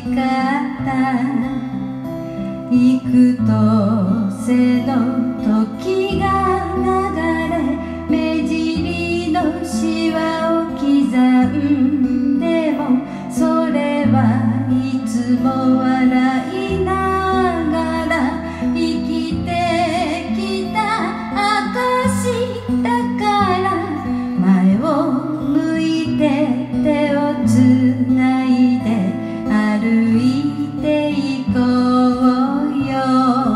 かった幾年の時が流れ目尻のシワを刻んでもそれはいつも笑いながら生きてきた証だから前を向いて手をつないで歩いていこうよ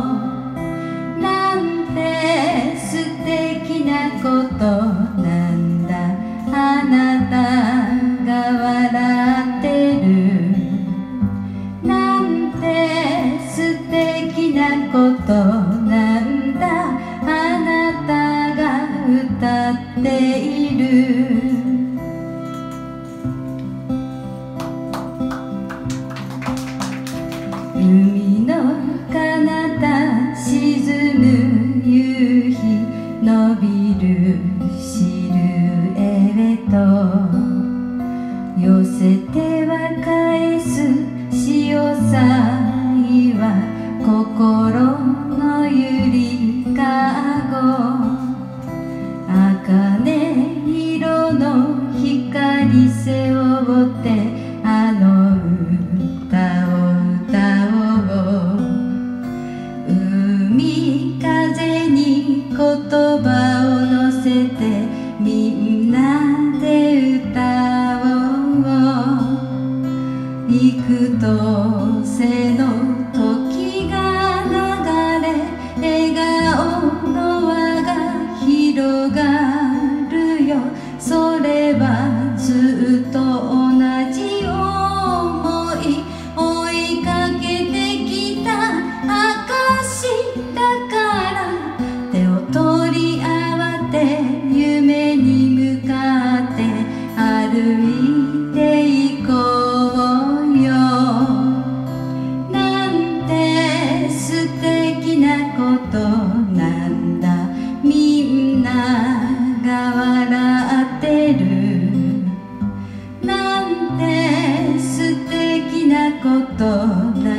なんて素敵なことなんだあなたが笑ってるなんて素敵なことなんだあなたが歌っている海の彼方沈む夕日伸びるシルエット寄せては返す潮騒は心のゆりかご茜色の光背負ってあの歌を歌おう海風に言葉を乗せてみんなで歌おう幾年の時が流れ笑顔の輪が広がるよそれはずっと同じ想い追いかけてきた証だから手を取り合わって夢に向かって歩いていこうよなんて素敵なことなんだみんなが笑ってるなんて素敵なことだ